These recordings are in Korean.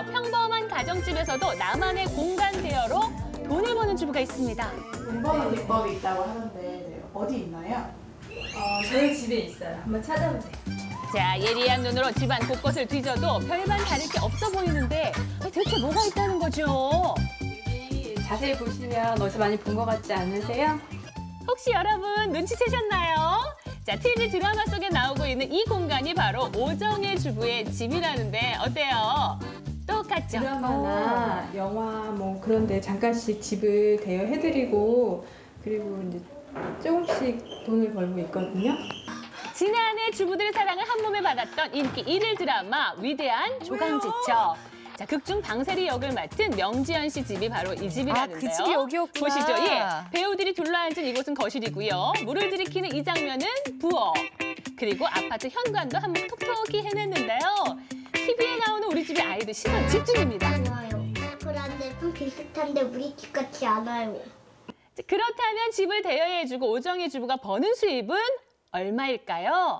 평범한 가정집에서도 나만의 공간 대여로 돈을 버는 주부가 있습니다. 돈 버는 비법이 있다고 하는데 네, 어디 있나요? 저희 집에 있어요. 한번 찾아보세요. 자, 예리한 눈으로 집안 곳곳을 뒤져도 별반 다를 게 없어 보이는데 대체 뭐가 있다는 거죠? 여기 자세히 보시면 어디서 많이 본 것 같지 않으세요? 혹시 여러분 눈치채셨나요? 자, TV 드라마 속에 나오고 있는 이 공간이 바로 오정혜 주부의 집이라는데 어때요? 똑같죠? 드라마나 영화 뭐 그런 데 잠깐씩 집을 대여해드리고 그리고 이제 조금씩 돈을 벌고 있거든요. 지난해 주부들의 사랑을 한 몸에 받았던 인기 1일 드라마 위대한 조강지처. 자, 극중 방세리 역을 맡은 명지연 씨 집이 바로 이 집이라는데요. 그 집이 여기였구나. 보시죠. 예, 배우들이 둘러앉은 이곳은 거실이고요. 물을 들이키는 이 장면은 부엌. 그리고 아파트 현관도 한번 톡톡히 해냈는데요. TV에 나오는 우리 집의 아이들 시선 집중입니다. 않아요. 그런데 좀 비슷한데 우리 집 같지 않아요. 자, 그렇다면 집을 대여해주고 오정혜 주부가 버는 수입은 얼마일까요?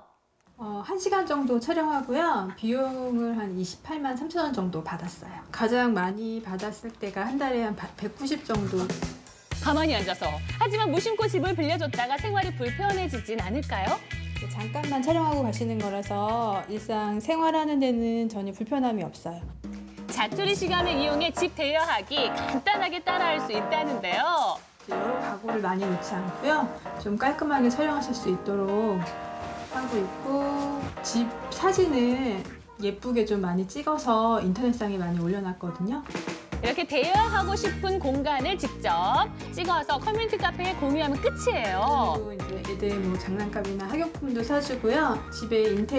1시간 정도 촬영하고요. 비용을 한 28만 3천 원 정도 받았어요. 가장 많이 받았을 때가 한 달에 한 190 정도. 가만히 앉아서. 하지만 무심코 집을 빌려줬다가 생활이 불편해지진 않을까요? 잠깐만 촬영하고 가시는 거라서 일상 생활하는 데는 전혀 불편함이 없어요. 자투리 시간을 이용해 집 대여하기 간단하게 따라할 수 있다는데요. 여러 가구를 많이 놓지 않고요. 좀 깔끔하게 촬영하실 수 있도록 하고 있고 집 사진을 예쁘게 좀 많이 찍어서 인터넷상에 많이 올려놨거든요. 이렇게 대여하고 싶은 공간을 직접 찍어서 커뮤니티 카페에 공유하면 끝이에요. 그리고 이제 애들 뭐 장난감이나 학용품도 사주고요. 집에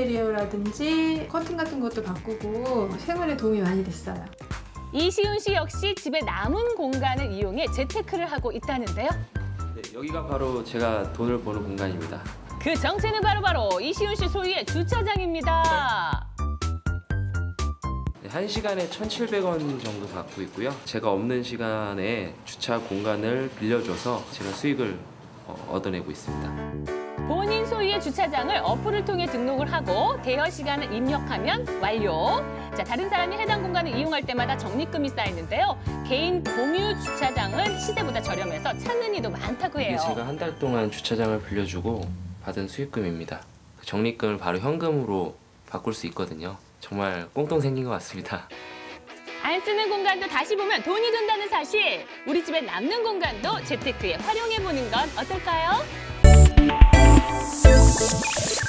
인테리어라든지 커튼 같은 것도 바꾸고 생활에 도움이 많이 됐어요. 이시훈 씨 역시 집에 남은 공간을 이용해 재테크를 하고 있다는데요. 네, 여기가 바로 제가 돈을 버는 공간입니다. 그 정체는 바로 이시훈 씨 소유의 주차장입니다. 네, 1시간에 1,700원 정도 받고 있고요. 제가 없는 시간에 주차 공간을 빌려줘서 제가 수익을 얻어내고 있습니다. 본인 소유의 주차장을 어플을 통해 등록을 하고 대여 시간을 입력하면 완료. 자, 다른 사람이 해당 공간을 이용할 때마다 적립금이 쌓이는데요. 개인 공유 주차장은 시세보다 저렴해서 찾는 이도 많다고 해요. 이게 제가 한 달 동안 주차장을 빌려주고 받은 수익금입니다. 그 적립금을 바로 현금으로 바꿀 수 있거든요. 정말 꽁돈 생긴 것 같습니다. 안 쓰는 공간도 다시 보면 돈이 든다는 사실. 우리 집에 남는 공간도 재테크에 활용해보는 건 어떨까요?